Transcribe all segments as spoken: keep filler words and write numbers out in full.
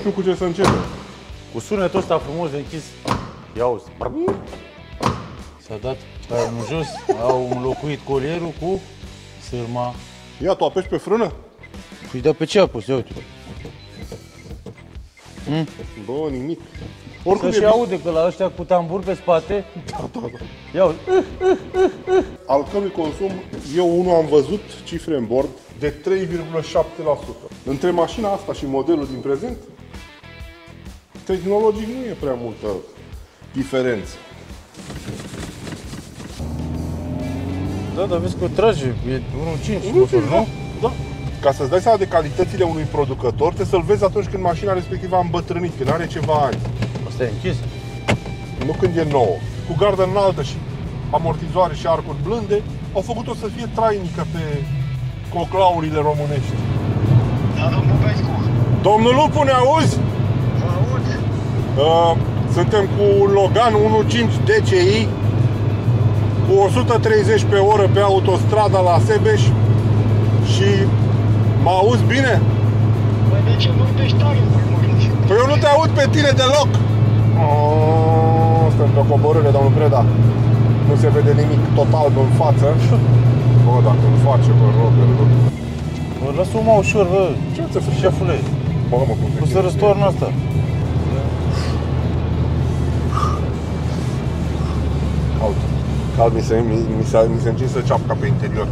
știu cu ce să începe. Cu sunetul ăsta frumos de închis. Ia uzi. S-a dat aerul jos, au înlocuit colierul cu sârma. Ia, tu apeși pe frână? Păi da, pe ce a pus? Ia uite. Mm? Bă, nimic. Oricum să-și aude că la ăștia cu tambur pe spate. Da, da, da. Ia uite. Al cărui consum, eu unul am văzut cifre în bord de trei virgulă șapte la sută. Între mașina asta și modelul din prezent, tehnologic nu e prea multă diferență. Da, dar vezi că trage, e unu virgulă cinci motor, nu? Da. Ca să-ți dai seama de calitățile unui producător, trebuie să-l vezi atunci când mașina respectivă a îmbătrânit, când are ceva ani. Asta e închis? Nu când e nouă. Cu gardă înaltă și amortizoare și arcuri blânde, au făcut-o să fie trainică pe coclaurile românești. Da, domnul Pescu. Domnul Lupu, ne auzi? Vă aud. Uh, suntem cu Logan unu virgulă cinci D C I cu o sută treizeci pe oră pe autostrada la Sebeș și mă auzi bine? Păi de ce vorbești tare, măi? Păi eu nu te aud pe tine deloc! Oh, suntem pe o coborâre, domnul Preda. Nu se vede nimic, tot alb în față. Bă, dacă îmi face, bă, Robert, bă. Bă, lasă-o mă ușor, bă. Ce ți-a făcut? Șefule, Bă, mă, cum o să răstoarnă asta. Alt. Alt mi se, mi, mi se, mi se încinsă ceapca pe interior.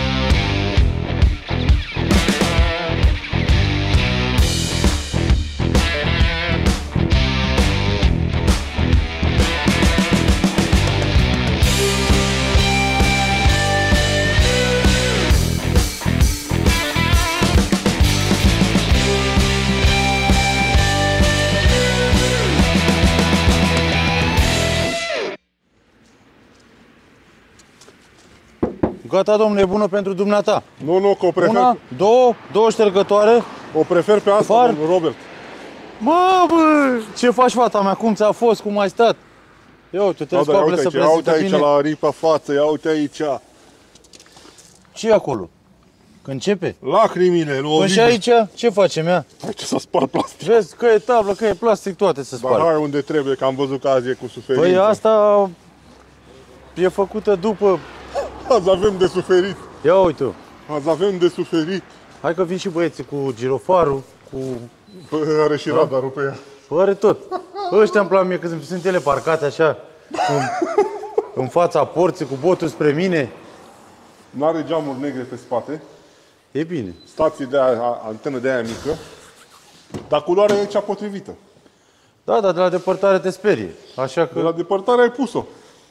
Gata, domnule, e bună pentru dumneata. Nu, nu, că o prefer... Una, două, două ștergătoare. O prefer pe asta, Far. domnul Robert. Mă, bă! Ce faci, fata mea? Cum ți-a fost? Cum ai stat? Ia uite, telescoapele să Ia uite aici, bine. la ripa față, ia uite aici. Ce e acolo? Că începe? Lacrimile, lui Păi și aici? Ce facem ea? Aici s-a spart plastic. Vezi că e tablă, că e plastic, toate se Dar sparg. hai unde trebuie, că am văzut că azi e cu suferință. Păi asta e făcută după. Azi avem de suferit. Ia uite-o. Azi avem de suferit. Hai că vin și băieții cu girofarul, cu... Păi are și radarul pe ea. Păi are tot. Ăștia îmi plac mie, că sunt ele parcate așa, în, în fața porții, cu botul spre mine. N-are geamuri negre pe spate. E bine. Stație de aia, antenă de aia mică. Dar culoarea e cea potrivită. Da, dar de la depărtare te sperie. Așa că... De la depărtare ai pus-o.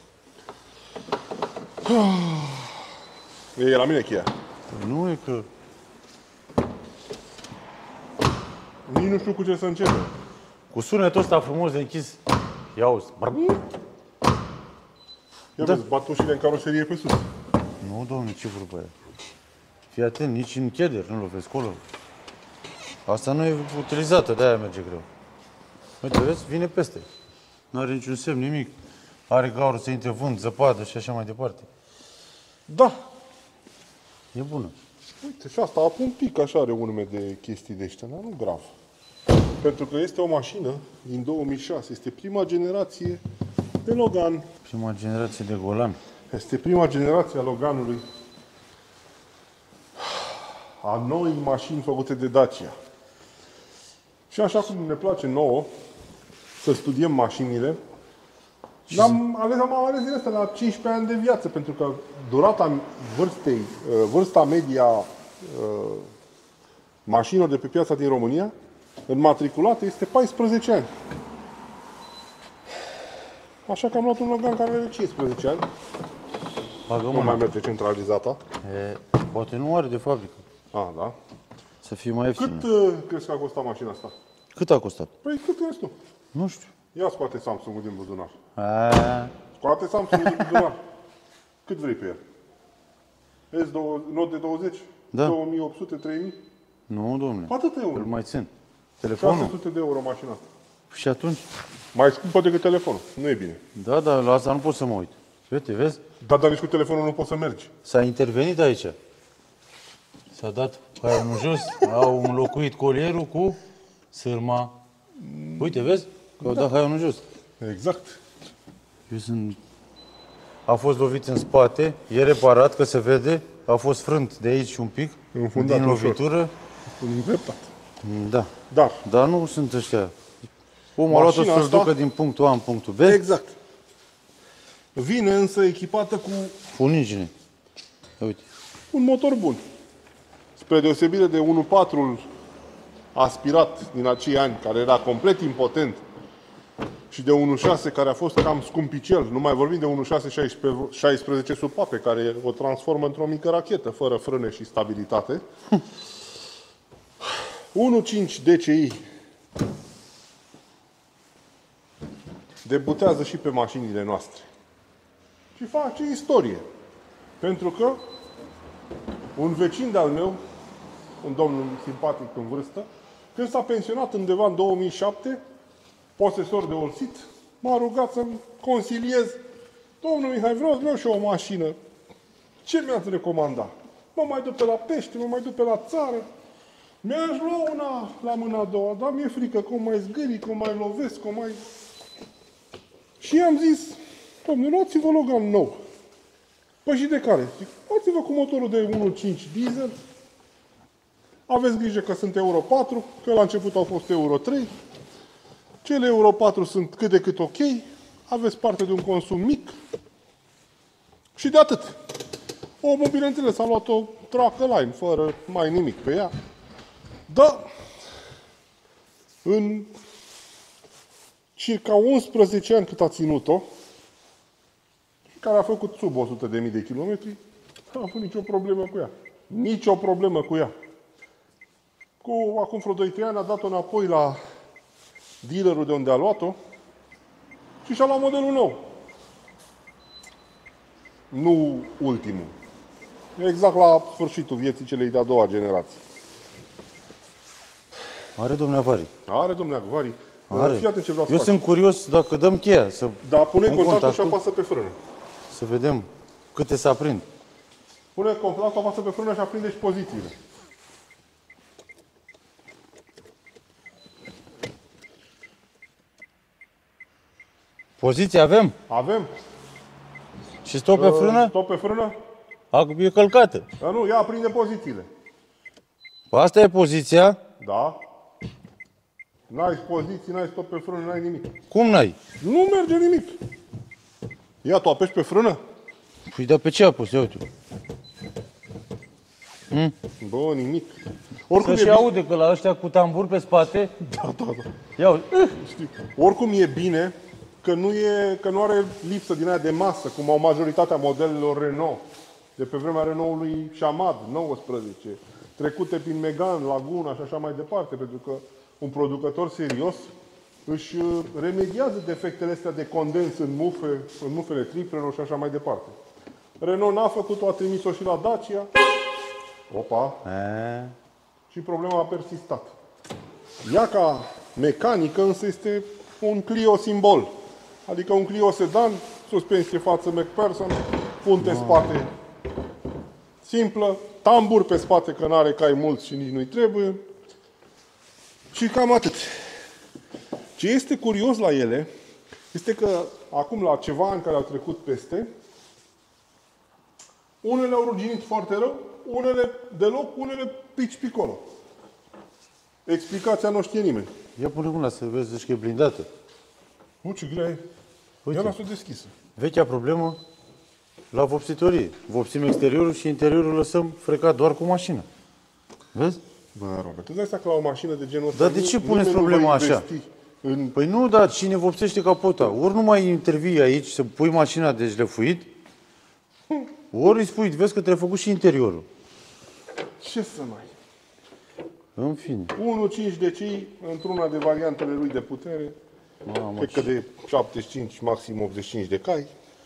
E la mine cheia. Păi nu e că... Nici nu știu cu ce să începe. Cu sunetul ăsta frumos de închis. Ia auzi. Ia Da. vezi, bat ușile în caroserie pe sus. Nu, domnule, ce vorbă aia? Fii atent, nici în cheder nu lovesc acolo. Asta nu e utilizată, de-aia merge greu. Uite, vezi, vine peste. Nu are niciun semn, nimic. Are gaură să intre vânt, zăpadă și așa mai departe. Da. E bună. Uite, și asta apă un pic, așa are urme de chestii de ăștia, dar nu grav. Pentru că este o mașină din două mii șase, este prima generație de Logan. Prima generație de golani. Este prima generație a Loganului. A noi mașini făcute de Dacia. Și așa cum ne place nouă să studiem mașinile, am ales, am ales din asta la cincisprezece ani de viață, pentru că durata vârstei, vârsta media mașinilor de pe piața din România, înmatriculate, este paisprezece ani. Așa că am luat un Logan care are cincisprezece ani. Bagă Nu mai mâna. merge centralizata. E, poate nu are de fabrică. A, da. Să fie mai ieftină. Cât uh, crezi că a costat mașina asta? Cât a costat? Păi cât crezi tu? Nu știu. Ia scoate Samsung-ul din buzunar. A, Scoate Samsung-ul din buzunar. Cât vrei pe el? S Note de douăzeci? Da. două mii opt sute, trei mii? nu, domnule. Atât e Îl unul. mai țin. Telefonul? șase sute de euro mașina asta. Și atunci? Mai scumpă decât telefonul. Nu e bine. Da, dar la asta nu pot să mă uit. Uite, vezi? Dar, dar nici cu telefonul nu poți să mergi. S-a intervenit aici. S-a dat aerul jos, au înlocuit colierul cu sârma. Uite, vezi? Că au dat haionul jos. Exact. Eu sunt... A fost lovit în spate, e reparat, că se vede. A fost frânt de aici un pic, Înfundat din ușor. lovitură. Îndreptat. Da. Dar, Dar nu sunt ăștia. Omul a luat-o Mașina să-l asta- ducă din punctul A în punctul B. exact. Vine însă echipată cu Funigine. Uite. un motor bun. Spre deosebire de unu virgulă patru aspirat din acei ani, care era complet impotent, și de unu virgulă șase care a fost cam scumpicel, nu mai vorbim de unu virgulă șase șaisprezece supape, care o transformă într-o mică rachetă, fără frâne și stabilitate. unu virgulă cinci D C I debutează și pe mașinile noastre. Și face istorie. Pentru că un vecin de-al meu, un domn simpatic în vârstă, când s-a pensionat undeva în două mii șapte, posesor de Olsit, m-a rugat să-mi consiliez. Domnul Mihai, vreau să vreau și eu o mașină. Ce mi-ați recomanda? Mă mai duc pe la pește, mă mai duc pe la țară. Mi-aș lua una la mâna a doua, dar mi-e frică că o mai zgârii, că o mai lovesc, că o mai... Și i-am zis, domnule, luați-vă Logan nou. Păi și de care? Zic, luați-vă cu motorul de unu virgulă cinci diesel. Aveți grijă că sunt Euro patru, că la început au fost Euro trei. Cele Euro patru sunt cât de cât ok. Aveți parte de un consum mic. Și de atât. Omul, bineînțeles, a luat o tracă line, fără mai nimic pe ea. Dar, în circa unsprezece ani cât a ținut-o, care a făcut sub o sută de mii de kilometri, n-a avut nicio problemă cu ea. Nicio problemă cu ea. Cu acum vreo doi trei ani a dat-o înapoi la dealerul de unde a luat-o și și-a luat modelul nou. Nu ultimul. Exact la sfârșitul vieții celei de-a doua generație. Are domnule Avari. Are, domnule Agvari. Are. Fii atent ce vreau să Eu faci. sunt curios dacă dăm cheia, să, Da, pune în contactul și contactul. apasă pe frână. să vedem câte se aprind. Pune contactul, apasă pe frână și aprinde și pozițiile. Poziție avem? Avem? Și stop pe frână? Stop pe frână? Ac- E călcată. Dar nu, ia aprinde pozițiile. Asta e poziția. Da? N-ai poziții, n-ai stop pe frână, n-ai nimic. Cum n-ai? Nu merge nimic. Ia, tu apeși pe frână? Păi, dar pe ce a pus? Ia uite. Bă, nimic. Oricum Să e și bine. aude că la ăștia cu tambur pe spate. Da, da, da. Ia uite. Uh! Știi. Oricum e bine că nu, e, că nu are lipsă din aia de masă, cum au majoritatea modelelor Renault. De pe vremea Renault-ului Chamad, nouăsprezece, trecute prin Megane, Laguna și așa mai departe, pentru că un producător serios își uh, remediază defectele astea de condens în mufe, în mufele triplelor și așa mai departe. Renault n-a făcut-o, a trimis-o și la Dacia. Opa! E, Și problema a persistat. Ea ca mecanică însă este un Clio simbol. Adică un Clio sedan, suspensie față McPherson, punte spate simplă, tambur pe spate că n-are cai mulți și nici nu-i trebuie. Și cam atât. Ce este curios la ele este că acum la ceva ani care au trecut peste, unele au ruginit foarte rău, unele deloc, unele pici picolo. Explicația nu știe nimeni. ia pune una să vezi zici că e blindată. Nu, ce grea e. Uite. Ia lasă-o deschisă. Vechea problemă la vopsitorie. Vopsim exteriorul și interiorul lăsăm frecat doar cu mașina. Vezi? Bă, Robert, tu dai seama că la o mașină de genul ăsta Dar de ni- ce puneți nimeni nu problema va așa? investi În... Păi nu, dar cine vopsește capota? Ori nu mai intervii aici să pui mașina de șlefuit, ori îi spui, vezi că trebuie făcut și interiorul. Ce să mai... În fine. unu virgulă cinci D C I într-una de variantele lui de putere. Mamă, Cred că de șaptezeci și cinci, maxim optzeci și cinci de cai.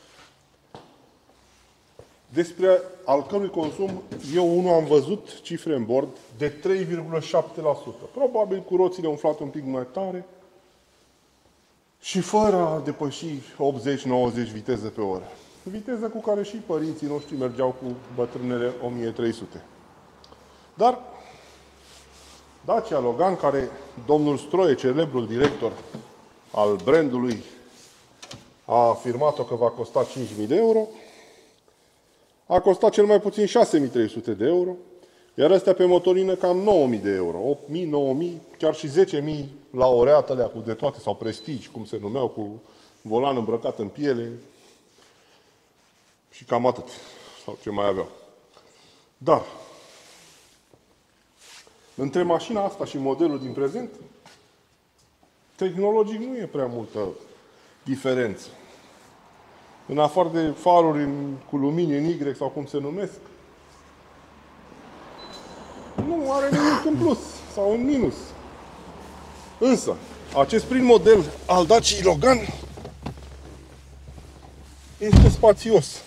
Despre al cărui consum eu unul am văzut cifre în bord de trei virgulă șapte la sută. Probabil cu roțile umflate un pic mai tare și fără a depăși optzeci nouăzeci viteze pe oră. Viteză cu care și părinții noștri mergeau cu bătrânele o mie trei sute. Dar Dacia Logan, care domnul Stroie, celebrul director al brandului, a afirmat-o că va costa cinci mii de euro, a costat cel mai puțin șase mii trei sute de euro, iar astea pe motorină cam nouă mii de euro, opt mii, nouă mii, chiar și zece mii la oreatele cu de toate, sau Prestige, cum se numeau, cu volan îmbrăcat în piele și cam atât, sau ce mai aveau. Dar, între mașina asta și modelul din prezent, tehnologic nu e prea multă diferență. În afară de faruri în, cu lumini în Y sau cum se numesc, nu are nimic în plus sau în minus. Însă, acest prim model al Dacia Logan este spațios.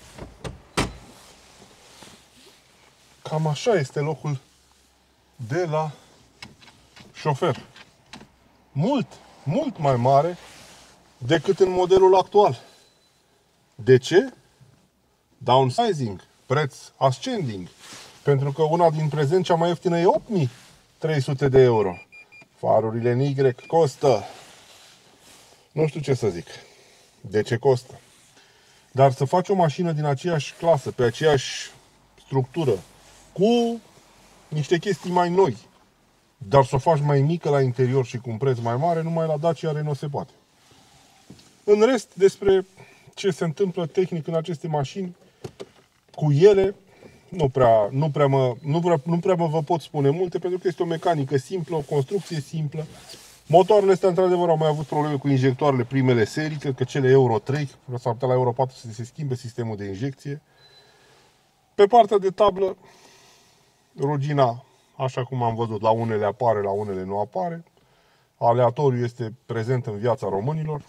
Cam așa este locul de la șofer. Mult, mult mai mare decât în modelul actual. De ce? Downsizing, preț ascending. Pentru că una din prezent cea mai ieftină e opt mii trei sute de euro. Farurile în Y costă, nu știu ce să zic, de ce costă. Dar să faci o mașină din aceeași clasă, pe aceeași structură, cu niște chestii mai noi, dar să o faci mai mică la interior și cu un preț mai mare, numai la Dacia Renault se poate. În rest, despre ce se întâmplă tehnic în aceste mașini, cu ele, nu prea, nu prea, mă, nu prea, nu prea mă vă pot spune multe, pentru că este o mecanică simplă, o construcție simplă. Motoarele astea, într-adevăr, au mai avut probleme cu injectoarele primele serii, cred că cele Euro trei, s-ar putea la Euro patru să se schimbe sistemul de injecție. Pe partea de tablă, rugina, așa cum am văzut, la unele apare, la unele nu apare. Aleatoriu este prezent în viața românilor.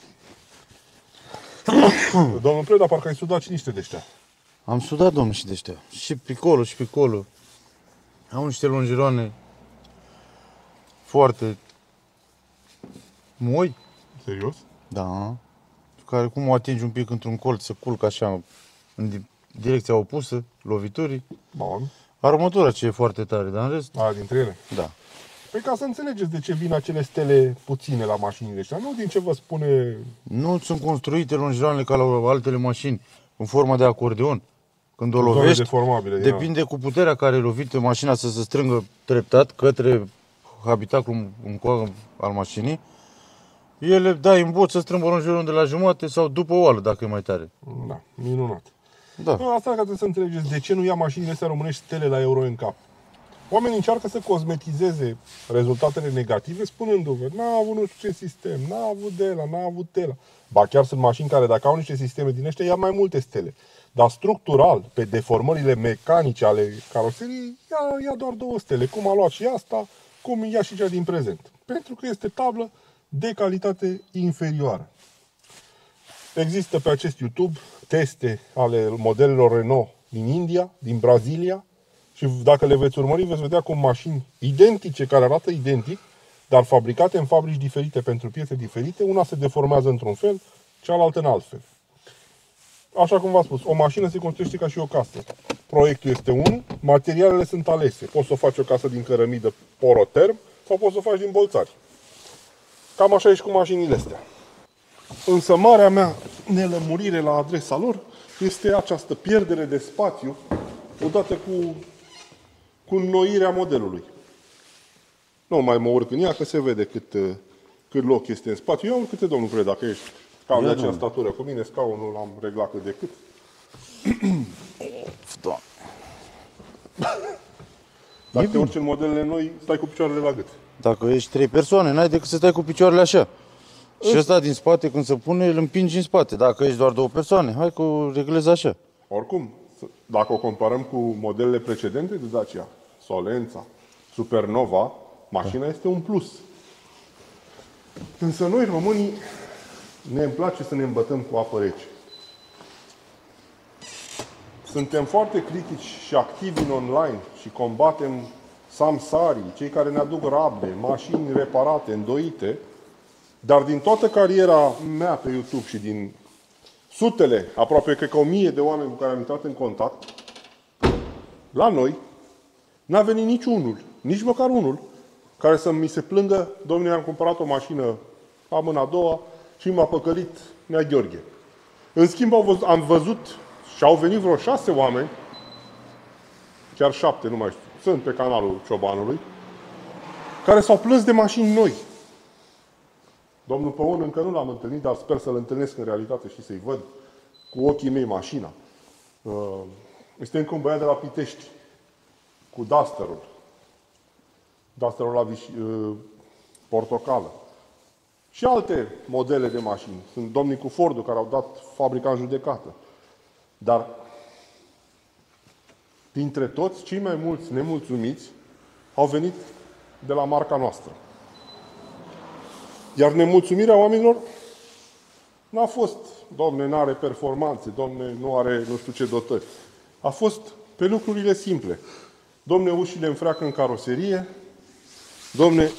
Domnul Preda, parcă ai sudat și niște de ăștia. Am sudat, domnul, și de ăștia. Și picolul, și picolul. Au niște longeroane foarte moi. Serios? Da. Care cum o atingi un pic într-un colț, se culcă așa în direcția opusă, loviturii. Bun. Armătura ce e foarte tare, dar în rest... Aia dintre ele? Da. Păi ca să înțelegeți de ce vin acele stele puține la mașinile astea, nu din ce vă spune... Nu sunt construite longeroanele ca la altele mașini, în formă de acordeon. Când o Zone lovești, deformabile, depinde cu puterea care ai lovit mașina să se strângă treptat către habitaclul în coadă al mașinii. Ele dai în bot să strâmbă longeronul de la jumate sau după o oală, dacă e mai tare. Da, minunat. Da. Nu, asta ca trebuie să înțelegeți de ce nu ia mașinile astea românești stele la Euro N C A P. Oamenii încearcă să cosmetizeze rezultatele negative spunându-vă, n-a avut nu știu ce sistem, n-a avut de la, n-a avut de la. Ba chiar sunt mașini care dacă au niște sisteme din ăștia ia mai multe stele. Dar structural, pe deformările mecanice ale caroseriei, ia, ia doar două stele. Cum a luat și asta, cum ia și cea din prezent. Pentru că este tablă de calitate inferioară. Există pe acest YouTube teste ale modelelor Renault din India, din Brazilia, și dacă le veți urmări, veți vedea cum mașini identice, care arată identic, dar fabricate în fabrici diferite pentru piese diferite, una se deformează într-un fel, cealaltă în alt fel. Așa cum v-am spus, o mașină se construiește ca și o casă. Proiectul este unul, materialele sunt alese. Poți să faci o casă din cărămidă poroterm sau poți să o faci din bolțari. Cam așa e și cu mașinile astea. Însă marea mea nelămurire la adresa lor este această pierdere de spațiu odată cu, cu înnoirea modelului. Nu mai mă urc în ea, că se vede cât, cât loc este în spațiu. Eu câte, domnul Preda, dacă ești cam de aceea statură cu mine, scaunul l-am reglat cât de cât. Dacă te urci în modelele noi, stai cu picioarele la gât. Dacă ești trei persoane, n-ai decât să stai cu picioarele așa. Și ăsta din spate, când se pune, îl împingi în spate. Dacă ești doar două persoane, hai că o reglezi așa. Oricum, dacă o comparăm cu modelele precedente de Dacia, Solența, Supernova, mașina este un plus. Însă noi, românii, ne îmi place să ne îmbătăm cu apă rece. Suntem foarte critici și activi în online și combatem samsarii, cei care ne aduc rable, mașini reparate, îndoite, dar din toată cariera mea pe YouTube și din sutele, aproape cred că o mie de oameni cu care am intrat în contact, la noi n-a venit niciunul, nici măcar unul, care să mi se plângă, domnule, am cumpărat o mașină la mâna a doua și m-a păcălit Nea Gheorghe. În schimb, au văzut, am văzut și au venit vreo șase oameni, chiar șapte, nu mai știu, sunt pe canalul Ciobanului, care s-au plâns de mașini noi. Domnul Păun încă nu l-am întâlnit, dar sper să-l întâlnesc în realitate și să-i văd cu ochii mei mașina. Este încă un băiat de la Pitești, cu Dusterul. Dusterul la viș- portocală. Și alte modele de mașini. Sunt domnii cu Fordul care au dat fabrica în judecată. Dar dintre toți, cei mai mulți nemulțumiți au venit de la marca noastră. Iar nemulțumirea oamenilor n-a fost, domne, n-are performanțe, domne, nu are nu știu ce dotări. A fost pe lucrurile simple. Domne, ușile înfreacă în caroserie, domne,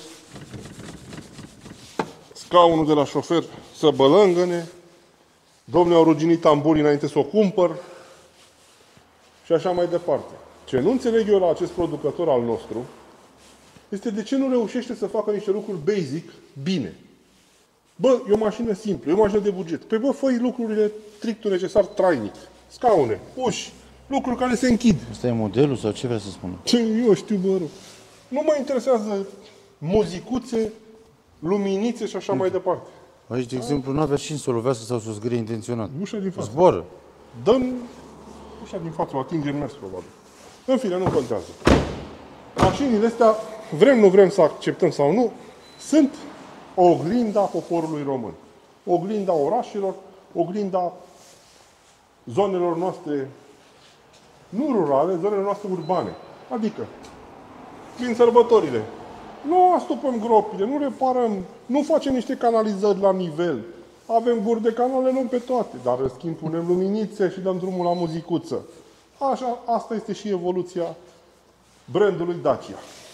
scaunul de la șofer să bălângăne, domne, au ruginit tamburii înainte să o cumpăr și așa mai departe. Ce nu înțeleg eu la acest producător al nostru este de ce nu reușește să facă niște lucruri basic bine. Bă, e o mașină simplă, e o mașină de buget. Păi bă, fă lucrurile strictul necesar trainic. Scaune, uși, lucruri care se închid. Asta e modelul sau ce vrea să spună? Ce eu știu, bă, rău. Nu mă interesează muzicuțe, luminițe și așa mai departe. Aici, de exemplu, nu avea și să o lovească sau să o zgârie intenționat. Ușa din față. Zboară. Dăm ușa din față, o atingem mers, probabil. În fine, nu contează. Mașinile astea, vrem, nu vrem să acceptăm sau nu, sunt oglinda poporului român. Oglinda orașelor, oglinda zonelor noastre, nu rurale, zonele noastre urbane. Adică, vin sărbătorile, nu astupăm gropile, nu reparăm, nu facem niște canalizări la nivel. Avem guri de canale, luăm pe toate, dar în schimb punem luminițe și dăm drumul la muzicuță. Așa, asta este și evoluția brandului Dacia.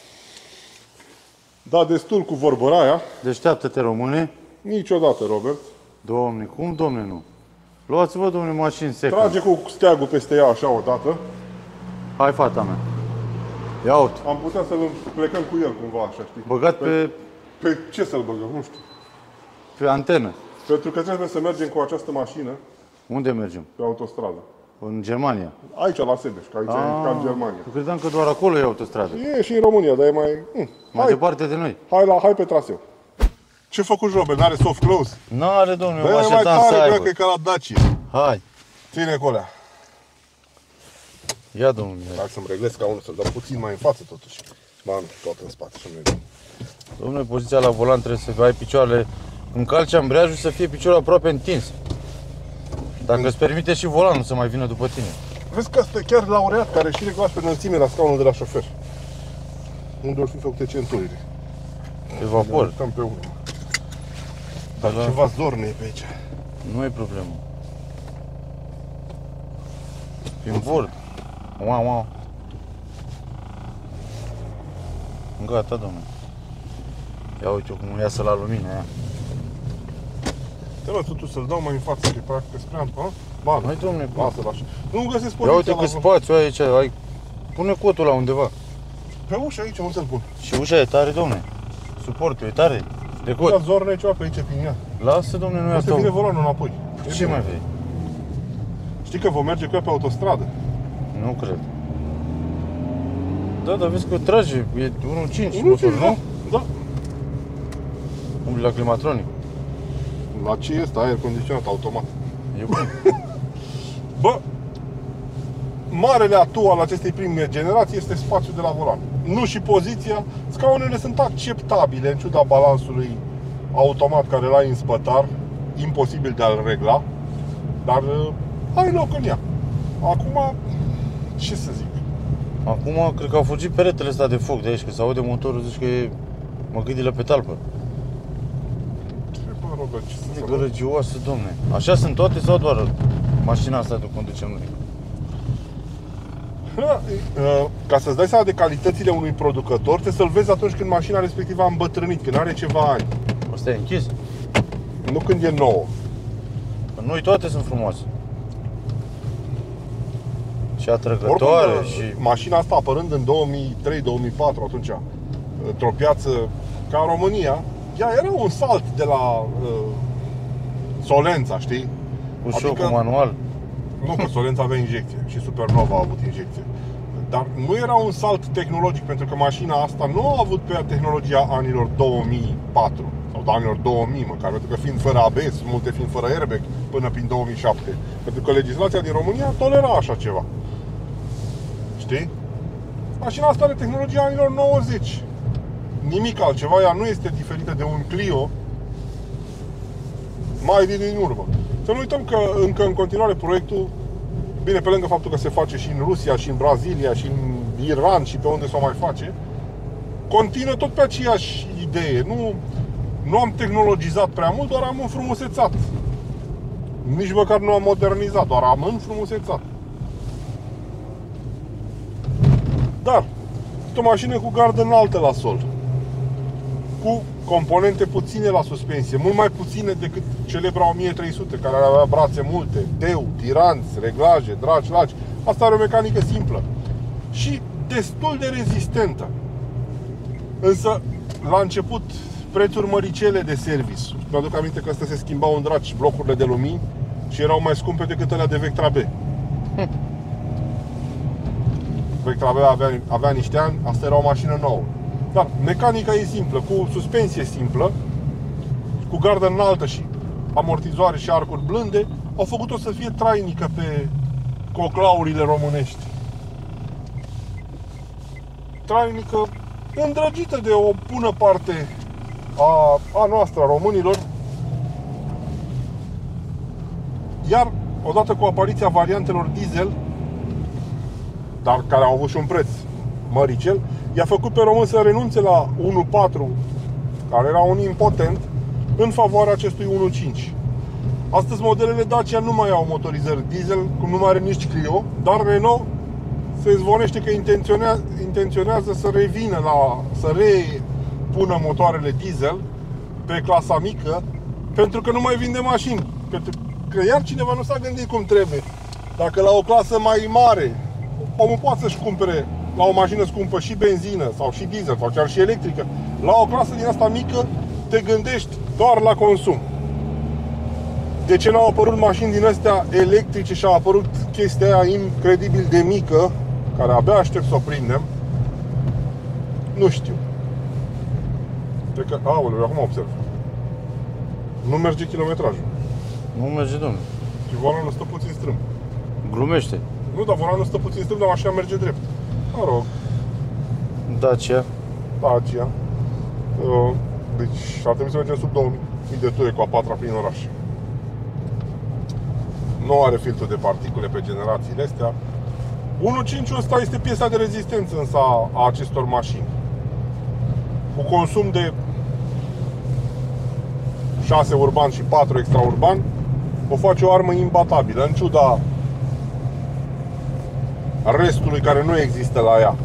Da, destul cu vorbăra aia. Deșteaptă-te, române. Niciodată, Robert. Domne, cum, domne, nu? Luați-vă, domne, mașini second. Trage cu steagul peste ea așa odată. Hai, fata mea. Ia uite. Am putea să plecăm cu el cumva așa, știi? Băgat pe, Pe ce să-l băgăm? Nu știu. pe antenă. Pentru că trebuie să mergem cu această mașină Unde mergem? pe autostradă. În Germania. Aici, la Sebeș, că aici e ca în Germania. Eu credeam că doar acolo e autostradă. E și în România, dar e mai... Mm. Mai Hai, departe de noi. hai, la, hai pe traseu. Ce făcut Robert? N-are soft close? N-are, domne, Bă, mă e mai așteptam să tare, bă, aibă. că e ca la Dacia. Hai. Ține cu alea. Ia, domnule. Hai să-mi reglez scaunul, să-l dau puțin mai în față totuși. Ba, nu, tot în spate și nu e. Domnule, poziția la volan trebuie să ai picioarele... Când calci ambreiajul să fie piciorul aproape întins. Dacă îți permite și volanul să mai vină după tine. Vezi că asta e chiar laureat, care și reglaj pe înălțime la scaunul de la șofer. Unde or fi făcute centurile. Pe vapor. Stăm pe unul. Dar La- ceva zorne e pe aici. Nu e problemă. Prin bord. Wow, wow. Gata, domnule. Ia uite cum iasă la lumină aia. Trebuie totuși să-l dau mai în față, că e practic spre am, ba, Hai, domnule, lasă-l așa. Nu găsesc Ia poziția uite la cât spațiu ai aici. Ai... Pune cotul la undeva. Pe ușă aici, unde să-l pun? Și ușa e tare, domne. Suportul e tare. De Da, cot. zorne e ceva pe aici, prin ea. Lasă, domne, nu ia Asta vine tău. volanul înapoi. E Ce bine. mai vrei? Știi că vom merge cu ea pe autostradă? Nu cred. Da, dar vezi că trage. E unu virgulă cinci Nu, motor, nu? Da. Umbli la climatronic. La ce este aer condiționat automat? E bun. Bă, marele atu al acestei prime generații este spațiul de la volan. Nu și poziția. Scaunele sunt acceptabile în ciuda balansului automat care l-ai în spătar, imposibil de a-l regla, dar uh, ai loc în ea. Acum, ce să zic? Acum cred că au fugit peretele ăsta de foc de aici, că se aude motorul, zici că e măgâdile pe talpă. Ce bă, Robert, ce să E zic? gărăgioasă, domne. Așa sunt toate sau doar mașina asta de conducem noi? Ha, uh, Ca să-ți dai seama de calitățile unui producător, trebuie să-l vezi atunci când mașina respectivă a îmbătrânit, când are ceva ani. Asta e închis? Nu când e nouă. Noi toate sunt frumoase. Și atrăgătoare Oricum, și... mașina asta apărând în două mii trei două mii patru, atunci, într-o piață ca România, ea era un salt de la uh, Solența, știi? Ușor, adică, cu manual. Nu, că Solența avea injecție și Supernova a avut injecție. Dar nu era un salt tehnologic, pentru că mașina asta nu a avut pe ea tehnologia anilor două mii patru sau de anilor două mii măcar, pentru că fiind fără A B S, multe fiind fără airbag până prin două mii șapte. Pentru că legislația din România tolera așa ceva. Știi? Mașina asta are tehnologia anilor nouăzeci. Nimic altceva, ea nu este diferită de un Clio mai din, din urmă. Să nu uităm că încă în continuare proiectul, bine, pe lângă faptul că se face și în Rusia, și în Brazilia, și în Iran, și pe unde s-o mai face, continuă tot pe aceeași idee. Nu, nu am tehnologizat prea mult, doar am înfrumusețat. Nici măcar nu am modernizat, doar am înfrumusețat. Dar, o mașină cu gardă înaltă la sol, cu componente puține la suspensie, mult mai puține decât celebra o mie trei sute, care avea brațe multe, teu, tiranți, reglaje, dragi, laci. Asta are o mecanică simplă și destul de rezistentă. Însă, la început, prețuri măricele de service. Mi-aduc aminte că astea se schimbau în draci blocurile de lumini și erau mai scumpe decât alea de Vectra B. Hm. Vectra B avea, avea niște ani, asta era o mașină nouă. Dar mecanica e simplă, cu suspensie simplă, cu gardă înaltă și amortizoare și arcuri blânde, au făcut-o să fie trainică pe coclaurile românești. Trainică, îndrăgită de o bună parte a, a noastră, a românilor. Iar, odată cu apariția variantelor diesel, dar care au avut și un preț măricel, i-a făcut pe român să renunțe la unu virgulă patru, care era un impotent, în favoarea acestui unu virgulă cinci. Astăzi modelele Dacia nu mai au motorizări diesel, cum nu mai are nici Clio, dar Renault se zvonește că intenționează, intenționează să revină la, să repună motoarele diesel pe clasa mică, pentru că nu mai vinde mașini. Pentru că iar cineva nu s-a gândit cum trebuie. Dacă la o clasă mai mare omul poate să-și cumpere la o mașină scumpă și benzină sau și diesel sau chiar și electrică, la o clasă din asta mică te gândești doar la consum. De ce n-au apărut mașini din astea electrice și a apărut chestia aia incredibil de mică, care abia aștept să o prindem? Nu știu. Cred că, aoleu, acum observ. Nu merge kilometrajul. Nu merge, domnule. Și volanul stă puțin strâmb. Glumește. Nu, dar volanul stă puțin strâmb, dar mașina merge drept. Mă rog. Dacia. Dacia. Deci ar trebui să mergem sub două mii de ture cu a patra prin oraș. Nu are filtru de particule pe generațiile astea. unu virgulă cinci ăsta este piesa de rezistență însă a acestor mașini. Cu consum de șase urban și patru extraurban, o face o armă imbatabilă, în ciuda restului care nu există la ea.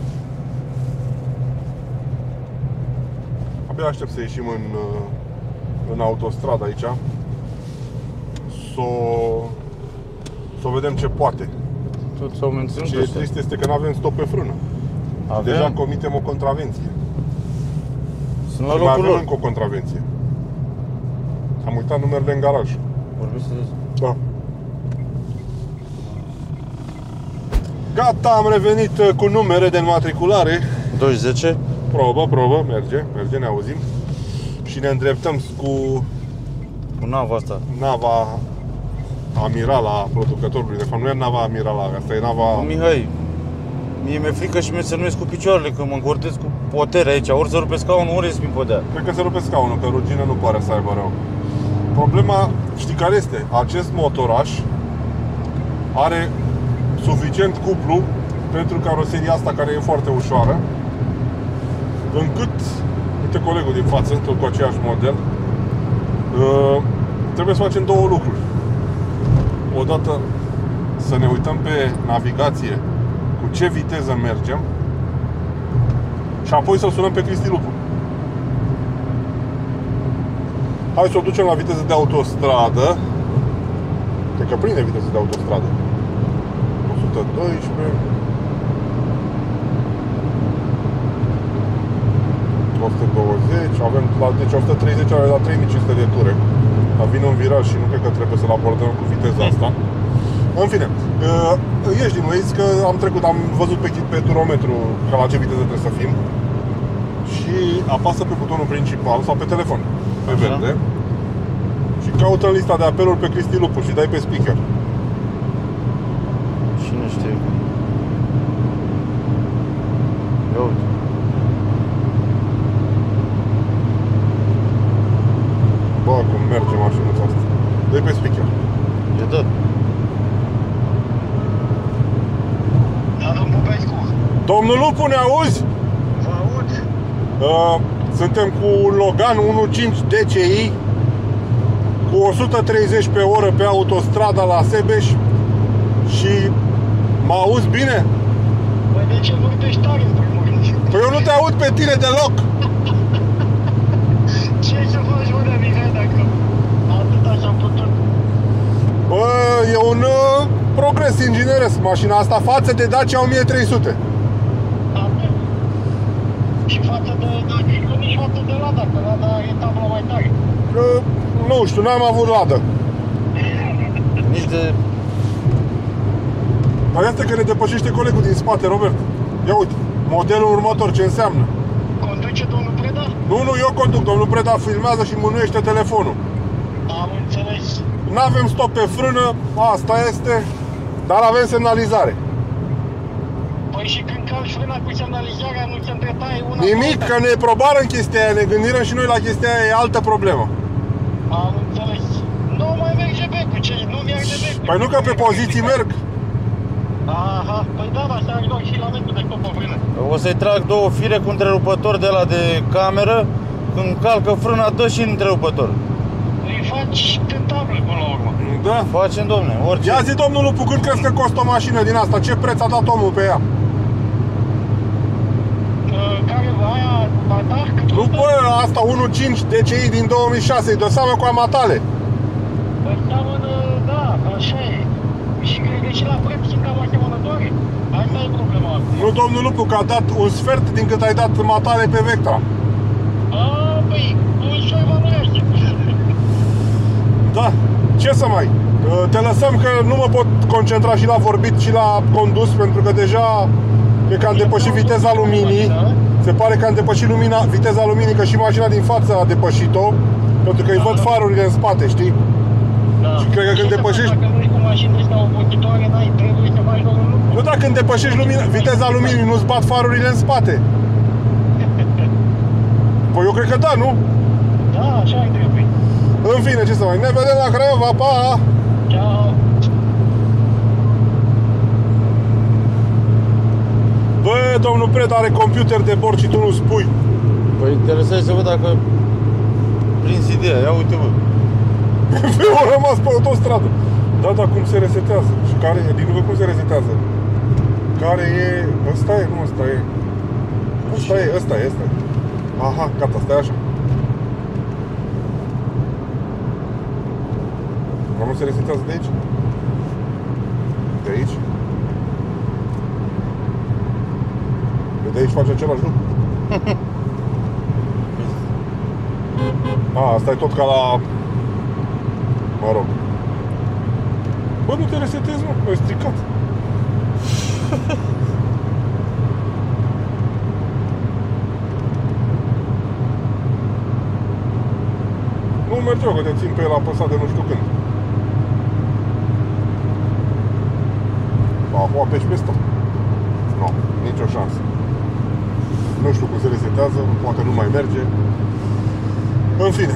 Abia aștept să ieșim în, în autostradă aici, să să vedem ce poate. Tot s-au menținut. Ce e trist este că nu avem stop pe frână. Avem. Deja comitem o contravenție. Sunt la și mai locul avem lor. încă o contravenție. Am uitat numerele în garaj. Vorbiți serios? Da. Gata, am revenit cu numere de înmatriculare. doi zece. Probă, probă, merge, merge, ne auzim. Și ne îndreptăm cu Cu nava asta. nava amirala a producătorului. De fapt, nu e nava amirala, asta e nava... Mihai, mie mi-e frică și mi-e sărnuiesc cu picioarele, că mă încordez cu potere aici. Ori să rupe scaunul, ori să mi podea. Cred că se rupe scaunul, că rugină nu pare să aibă rău. Problema, știi care este? Acest motoraș are suficient cuplu pentru caroseria asta, care e foarte ușoară, încât, uite colegul din față, tot cu aceeași model, uh, trebuie să facem două lucruri. Odată să ne uităm pe navigație cu ce viteză mergem și apoi să-l sunăm pe Cristi Lupu. Hai să o ducem la viteză de autostradă. Cred că prinde viteză de autostradă. o sută doisprezece. la o sută douăzeci, avem la, deci o sută treizeci are la trei mii cinci sute de ture. Dar vine un viraj și nu cred că trebuie să-l abordăm cu viteza asta. În fine, uh, ieși din Waze că am trecut, am văzut pe, pe turometru ca la ce viteză trebuie să fim. Și apasă pe butonul principal sau pe telefon, pe Așa. verde. Și caută în lista de apeluri pe Cristi Lupu și dai pe speaker. Și nu știu cum. Ia uite. Bă, cum merge mașinuța asta. Dai pe speaker. E dat. Da, domnul Popescu. Domnul Lupu, ne auzi? Vă aud. Uh, suntem cu Logan unu punct cinci D C I cu o sută treizeci pe oră pe autostrada la Sebeș. Și mă auzi bine? Păi de ce vorbești tare în primul rând? Păi eu nu te aud pe tine deloc. Ce să faci, mă, de Mihai, dacă atât așa-am putut? Bă, e un uh, progres ingineresc mașina asta față de Dacia o mie trei sute. Atât. Și față de, dacă nu nici față de Lada, că Lada e tabla mai tare. Uh, nu știu, n-am avut ladă. Nici de... Dar asta că ne depășește colegul din spate, Robert. Ia uite, modelul următor ce înseamnă. Conduce domnul Preda? Nu, nu, eu conduc, domnul Preda filmează și mânuiește telefonul. Am înțeles. N-avem stop pe frână, asta este, dar avem semnalizare. Păi și când calci frâna cu semnalizarea, nu se întretaie una Nimic, cu că alta? ne probară în chestia aia, ne gândirăm și noi la chestia aia, e altă problemă. Am înțeles. Nu mai merge becul, ce? Nu merge becul. Păi nu că pe poziții merg. Aha, păi da, dar se ajung și la mecul de stop pe frână. O să-i trag două fire cu întrerupător de la de cameră. Când calcă frâna, dă și întrerupător. Îi faci tentabil până la urmă. Da. Facem, domne, orice. Ia zi, domnul Lupu, cât crezi că costă o mașină din asta? Ce preț a dat omul pe ea? Uh, Care aia, Bata, cât Nu, costă? bă, asta unu punct cinci D C I din două mii șase, îi dă seama cu amatale. Păi seamănă, da, așa e. Și cred că și la preț sunt cam asemănătoare. Asta e problema acum. Nu, domnul Lupu, că a dat un sfert din cât ai dat matale pe Vectra. A, păi, ușor valorează. Da, ce să mai? Te lăsăm că nu mă pot concentra și la vorbit și la condus, pentru că deja e că am depășit viteza luminii. Se pare că am depășit lumina, viteza luminii, că și mașina din față a depășit-o, pentru că îi văd farurile în spate, știi? Da. Și cred că când Ce să depășești- faci dacă nu-i cu mașinile astea obositoare, n-ai, trebuie să faci domnul lucru. Nu, dar când depășești lumina, viteza luminii, nu-ți bat farurile în spate. Păi eu cred că da, nu? Da, așa ar trebui. În fine, ce să mai, ne vedem la Craiova, pa! Ciao. Bă, domnul Preda are computer de bord și tu nu spui. Păi interesează să văd dacă prins ideea. Ia uite, bă. Eu am rămas pe autostradă. Da, dar cum se resetează? Și care e? Din nou cum se resetează? Care e? Ăsta e? Nu, ăsta e. Ăsta e, ăsta e, ăsta e. Aha, gata, stai așa. Dar nu se resetează de aici? De aici? De aici face același lucru. A, asta e tot ca la... Mă rog. Bă, nu te resetezi, mă, e stricat. Nu merge, că te țin pe el apăsat de nu știu când. Acum apeși pe ăsta. Nu, nicio șansă. Nu știu cum se resetează, poate nu mai merge. În fine.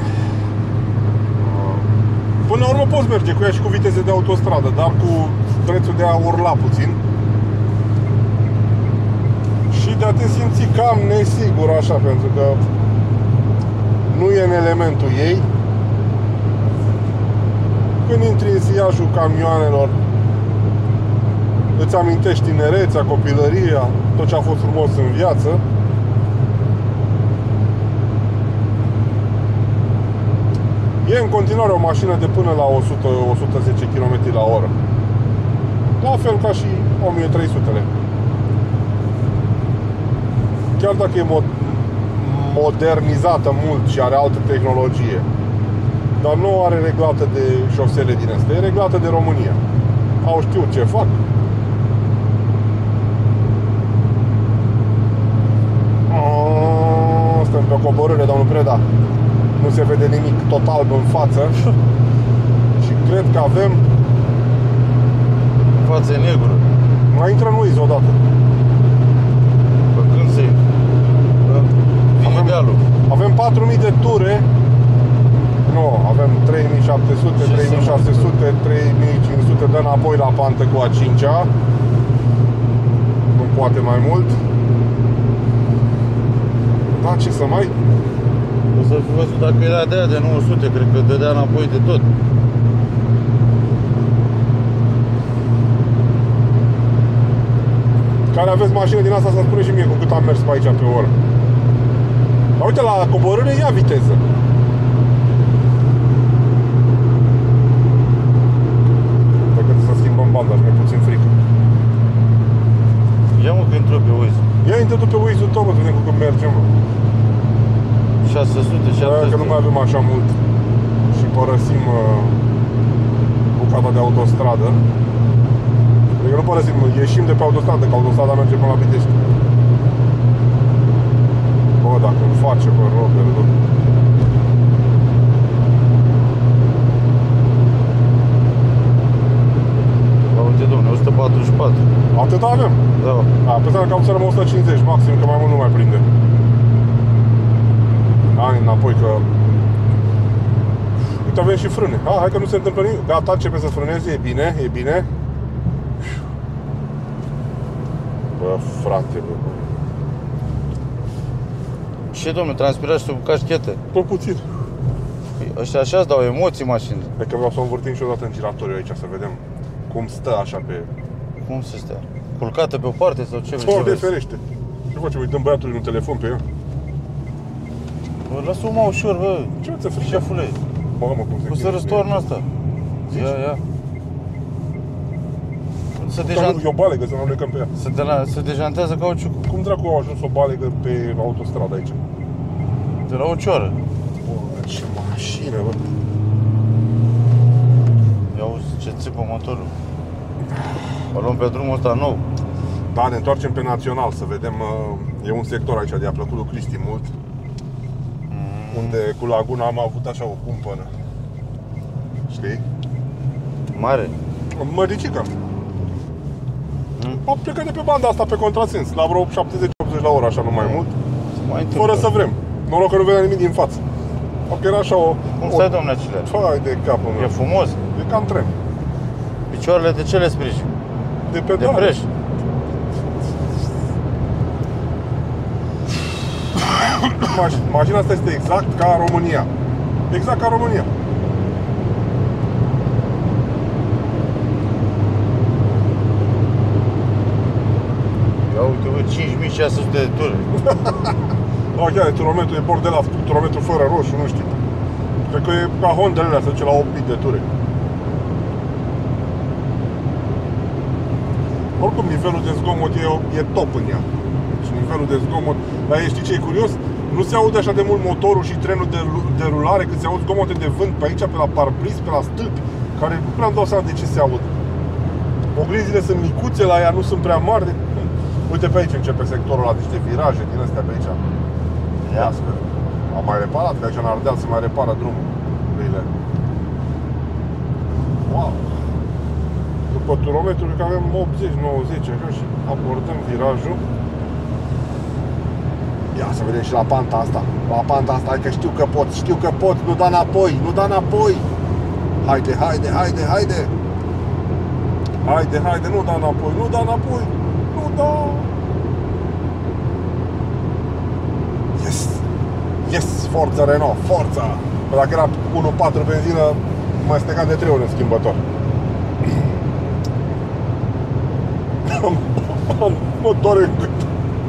Până la urmă poți merge cu ea și cu viteze de autostradă, dar cu prețul de a urla puțin și de a te simți cam nesigur așa, pentru că nu e în elementul ei. Când intri în siajul camioanelor, îți amintești tinerețea, copilăria, tot ce a fost frumos în viață. E în continuare o mașină de până la o sută - o sută zece kilometri la oră. La fel ca și o mie trei sute. Chiar dacă e mod modernizată mult și are altă tehnologie. Dar nu are reglată de șosele din astea, e reglată de România. Au știut ce fac. Stăm pe o coborâre, domnul Preda. Nu se vede nimic, tot alb în față. Și cred că avem... Față e negru. Mai intră în Waze odată. Bă, când se intră? Vine Avem- dealul. Avem patru mii de ture. Nu, avem trei mii șapte sute, Ce trei mii șase sute, trei mii cinci sute. Dă înapoi la pantă cu a cincea. Nu poate mai mult. Da, ce să mai... O să fi văzut dacă era de aia de nouă sute, cred că dădea înapoi de tot. Care aveți mașină din asta, să spune și mie cu cât am mers pe aici pe oră. Dar uite, la coborâre ia viteză. Decât să schimbăm banda, și mai puțin frică. Ia mă că intră pe Waze. Ia intră tu pe Waze-ul tău, mă, să vedem cu cât mergem, mă. șase sute, Aia șapte sute. că nu mai avem așa mult și părăsim uh, bucata de autostradă. Adică nu părăsim, ieșim de pe autostradă, că autostrada merge până la Pitești. Bă, dacă îmi face, bă, Robert, bă. Ba, uite, domne, o sută patruzeci și patru. Atât avem. Da. A, pe seara că am să rămân o sută cincizeci maxim, că mai mult nu mai prinde. Hai înapoi, că... Uite, avem și frâne. A, hai că nu se întâmplă nimic. Gata, începe să frâneze, e bine, e bine. Bă, frate, bă. Ce, domne, transpirați sub cașchetă? Tot puțin. Păi, ăștia așa-ți dau emoții mașini. De că vreau să o învârtim și odată în giratoriu aici, să vedem cum stă așa pe... Cum se stea? Culcată pe o parte sau ce? Doamne ce vrei? ferește! Ce facem? Îi dăm băiatului un telefon pe ea? Bă, lasă-o mai ușor, bă. Ce ți-e frică? Șefule, Bă, mă, cum se o să chinuie. răstoarnă asta. Ia, ia. Se, Dar dejan... nu, E o balegă, să nu alunecăm pe ea. se, de la... se dejantează cauciucul. Cum dracu au ajuns o balegă pe autostradă aici? De la o cioară. Bă, ce mașină, bă! Ia auzi ce țipă motorul. O luăm pe drumul ăsta nou. Da, ne întoarcem pe național să vedem. uh, E un sector aici de a plăcut lui Cristi mult. Unde cu Laguna am avut așa o cumpănă. Știi? Mare. Măricică. Mm. Am plecat de pe banda asta pe contrasens, la vreo șaptezeci optzeci la oră, așa, nu mai mult. Mai Fără întâmplă. să vrem. Noroc că nu vedea nimic din față. Că era așa o... Cum o... stai, domnule Acilea? Fai de capul E meu. frumos. E cam tren. Picioarele de ce le sprijin? De pe De preș. Maș- Mașina asta este exact ca România. Exact ca România. Ia uite, bă, cinci mii șase sute de ture. Da, chiar, turometru e bord de la turometru fără roșu, nu știu. Cred că e ca Honda-le se duce la opt mii de ture. Oricum, nivelul de zgomot e, e top în ea. Deci nivelul de zgomot... Dar e, știi ce e curios? Nu se aude așa de mult motorul și trenul de, de rulare, cât se aud zgomote de vânt pe aici, pe la parbriz, pe la stâlpi, care nu prea îmi dau seama de ce se aud. Oglinzile sunt micuțe la ea, nu sunt prea mari. De... Uite, pe aici începe sectorul ăla, niște viraje din astea pe aici. Ia, sper. Am mai reparat, că aici în Ardeal se mai repară drumul. Bine. Wow! După turometru, cred că avem optzeci nouăzeci, așa, și abordăm virajul. Ia să vedem și la panta asta. La panta asta, hai că știu că pot, știu că pot, nu da înapoi, nu da înapoi. Haide, haide, haide, haide. Haide, haide, nu da înapoi, nu da înapoi. Nu da. Yes. Yes, forța Renault, forța. Că dacă era unu patru benzină, mai steca de trei ori în schimbător. Mă doare în gât.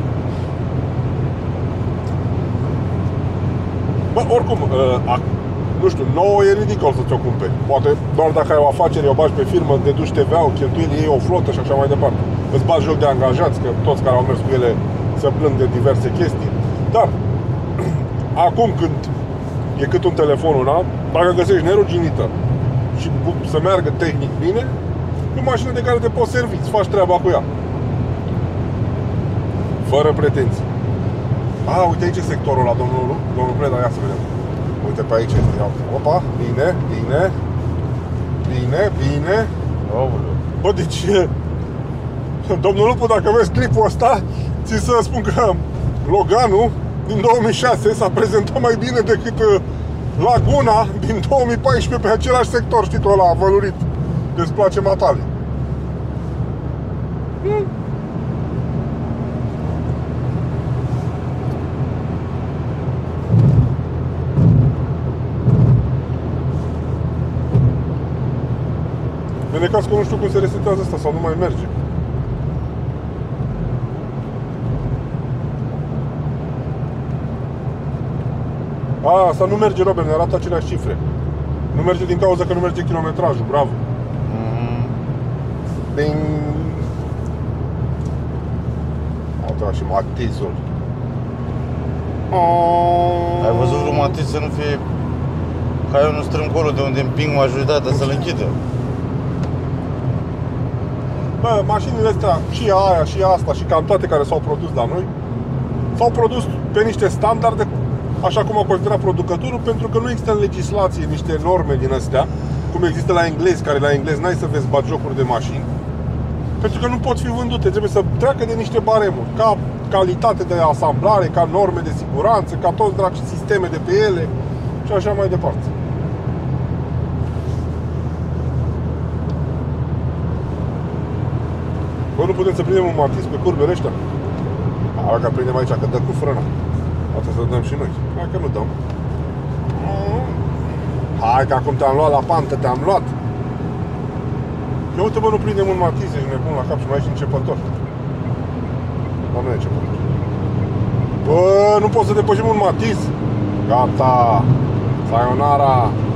Bă, oricum, uh, nu știu, nouă e ridicol să ți-o cumperi. Poate doar dacă ai o afacere, o bagi pe firmă, deduci T V A-ul, cheltuieli, iei o flotă și așa mai departe. Îți bagi joc de angajați, că toți care au mers cu ele se plâng de diverse chestii. Dar, Acum când e cât un telefon una, dacă găsești neruginită și să meargă tehnic bine, e o mașină de care te poți servi, îți faci treaba cu ea. Fără pretenții. A, uite aici e sectorul ăla, domnul, domnul Preda, ia să vedem. Uite pe aici este, ia. Opa, bine, bine. Bine, bine. Aoleu. Bă, deci, domnul Lupu, dacă vezi clipul ăsta, ți să spun că Loganul din două mii șase s-a prezentat mai bine decât Laguna din două mii paisprezece pe același sector, știi tu, ăla vălurit. Îți place matale. Hmm. E necaz că nu știu cum se resetează asta sau nu mai merge. A, asta nu merge, Robert, ne arată aceleași cifre. Nu merge din cauza că nu merge kilometrajul, bravo. Mm-hmm. Din... Altă și Matizul. Ai văzut vreun Matiz să nu fie caionul strâncolo de unde împing majoritatea să-l închidă? Bă, mașinile astea, și aia, și asta, și cam toate care s-au produs la noi, s-au produs pe niște standarde, așa cum au considerat producătorul, pentru că nu există în legislație niște norme din astea, cum există la englezi, care la englezi n-ai să vezi batjocuri de mașini, pentru că nu pot fi vândute, trebuie să treacă de niște baremuri, ca calitate de asamblare, ca norme de siguranță, ca toți draci sisteme de pe ele și așa mai departe. Bă, nu putem să prindem un Matiz pe curbele ăștia? A, dacă prindem aici, că dă cu frâna. Poate să dăm și noi. Hai că nu dăm. Hai că acum te-am luat la pantă, te-am luat. Eu uite, bă, nu prindem un Matiz, ești nebun la cap și mai ești începător. Dar nu e începător. Bă, nu poți să depășim un Matiz? Gata. Sayonara.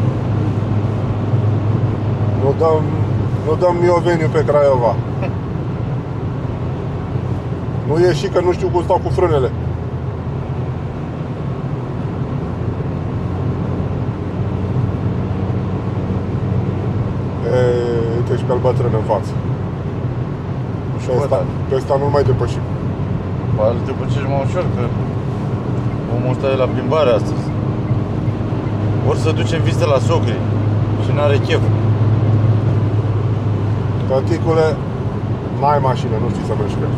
Nu dăm, nu dăm Mioveniu pe Craiova. Nu e și că nu știu cum stau cu frânele. E, uite și pe-al bătrân în față. Pe ăsta, pe ăsta nu-l mai depășim. Păi îl depășești mai ușor, că omul ăsta e la plimbare astăzi. Ori să duce în vizită la socri și n-are chef. Tăticule, n-ai mașină, nu știi să mergi pe ea.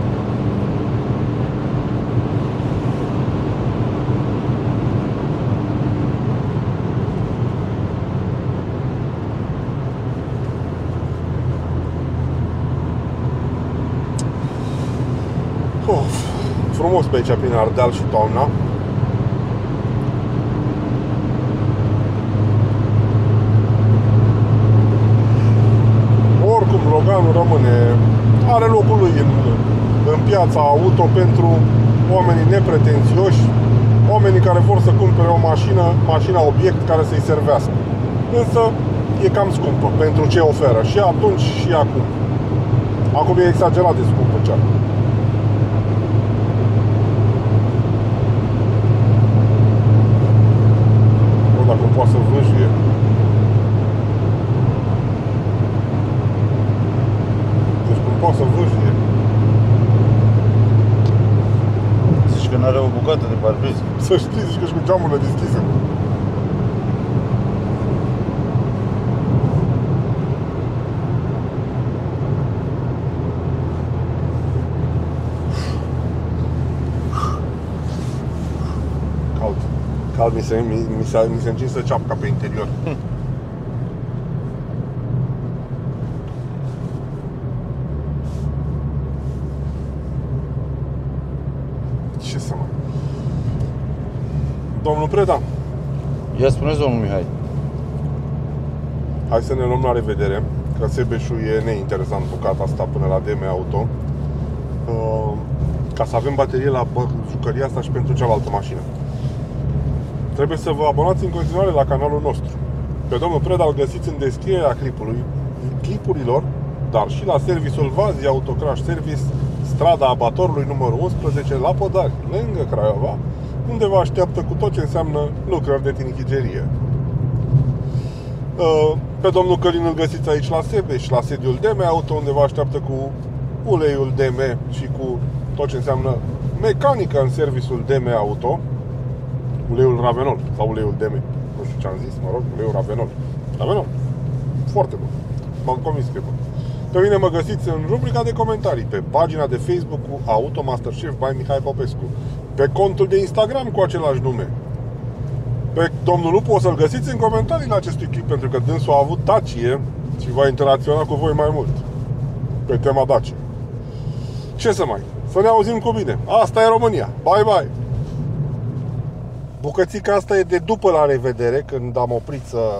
Of, frumos pe aici prin Ardeal și toamna. Oricum, Loganul rămâne, are locul lui în, în piața auto pentru oamenii nepretențioși, oamenii care vor să cumpere o mașină, mașina obiect care să-i servească. Însă e cam scumpă pentru ce oferă și atunci și acum. Acum e exagerat de scumpă cea. Dacă poate să vâșie. Deci cum poate să vâșie. Zici că n-are o bucată de parbriz. Să știi, zici că și cu geamurile deschise. Cald. Cald, mi se, mi, mi se, mi se încinsă ceapca pe interior. Hm. Ce să mă... Domnul Preda, Ia spuneți, domnul Mihai. hai să ne luăm la revedere, că Sebeșul e neinteresant bucata asta până la D M Auto. Uh, ca să avem baterie la jucăria asta și pentru cealaltă mașină. Trebuie să vă abonați în continuare la canalul nostru. Pe domnul Preda îl găsiți în descrierea clipului, clipurilor, dar și la serviciul Vazi Autocrash Service, strada Abatorului numărul unsprezece, la Podari, lângă Craiova, unde vă așteaptă cu tot ce înseamnă lucrări de tinichigerie. Pe domnul Călin îl găsiți aici la Sebeș, la sediul D M Auto, unde vă așteaptă cu uleiul D M și cu tot ce înseamnă mecanică în serviciul D M Auto. Uleiul Ravenol sau uleiul D M. Nu știu ce am zis, mă rog, uleiul Ravenol. Ravenol. Foarte bun. M-am convins că e bun. Pe mine mă găsiți în rubrica de comentarii, pe pagina de Facebook cu Auto Masterchef by Mihai Popescu, pe contul de Instagram cu același nume. Pe domnul Lupu o să-l găsiți în comentariile acestui clip, pentru că dânsul a avut Dacie și va interacționa cu voi mai mult pe tema Dacie. Ce să mai? Să ne auzim cu bine. Asta e România. Bye, bye! Bucățica asta e de după la revedere, când am oprit să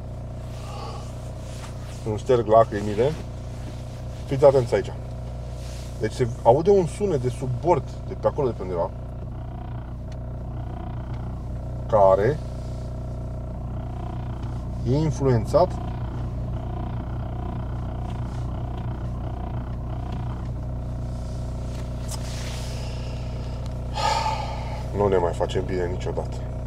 îmi șterg lacrimile. Fiți atenți aici. Deci se aude un sunet de sub bord, de pe acolo, de pe undeva, care e influențat nu ne mai facem bine niciodată.